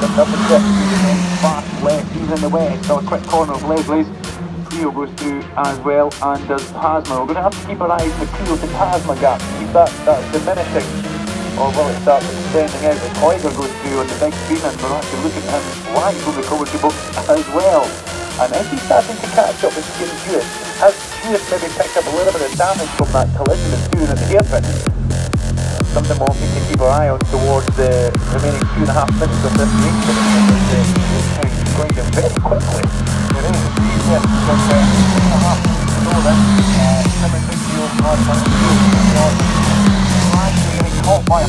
up the trip, fast left, he's in the west, so a quick corner of Leslie's. Creel goes through as well, and there's Tasma. We're going to have to keep our eyes on the Creel to Tasma gap, keep that diminishing, or will it start extending out as Hoyger goes through on the big screen, and we're actually looking at him live on the commentary book as well. And is he starting to catch up with Skin Jewett? Has Jewett maybe picked up a little bit of damage from that collision that's doing at the hairpin? Something we'll need to keep our eye on towards the remaining 2.5 minutes of this race. It's going to very quickly. It is. Yes, but 2.5 minutes to go then. 7 big deals, hard by the field. Actually getting caught by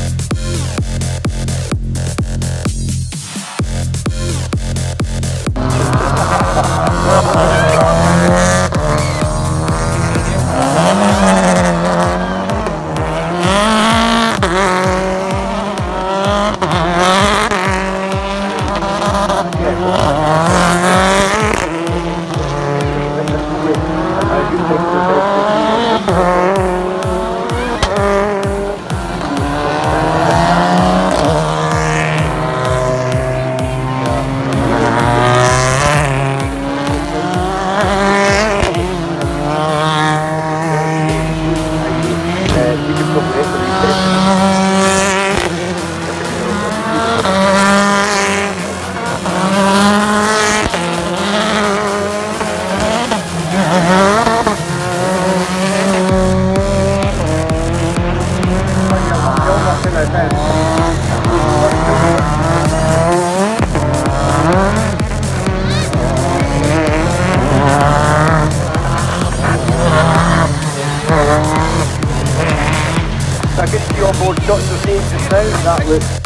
I can see on board shots of stage just now, that looks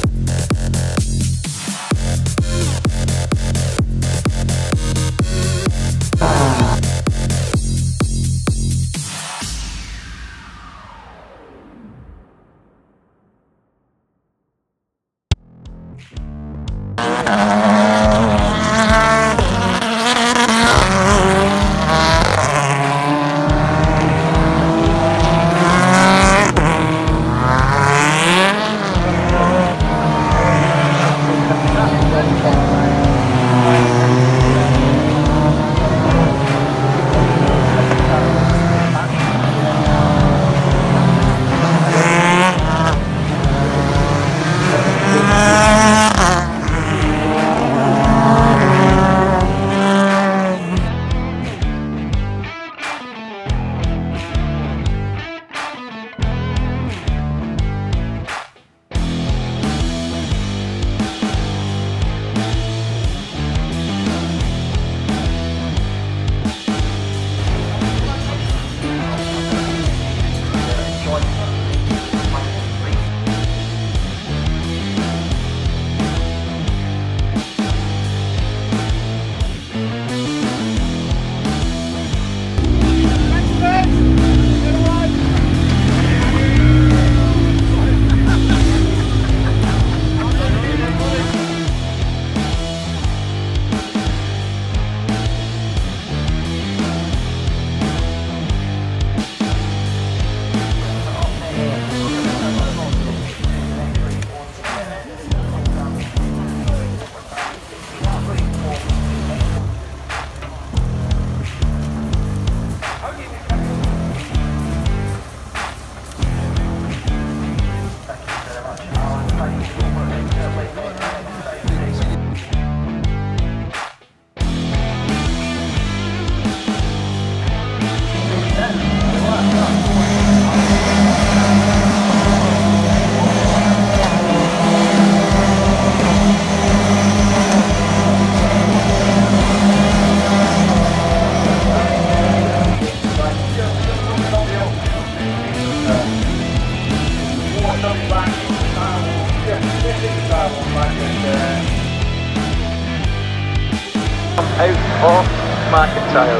out of McIntyre.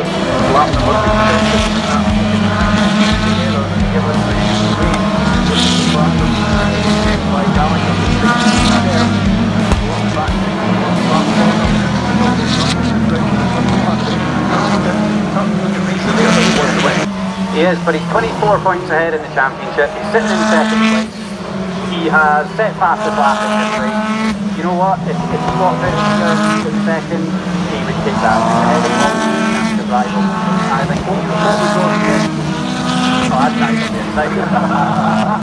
He is, but he's 24 points ahead in the championship. He's sitting in second place. He He has set fastest lap in history. You know what? If he walked out here in second, he would take that. Ahead of his rival. I think what we go. Oh, that's nice.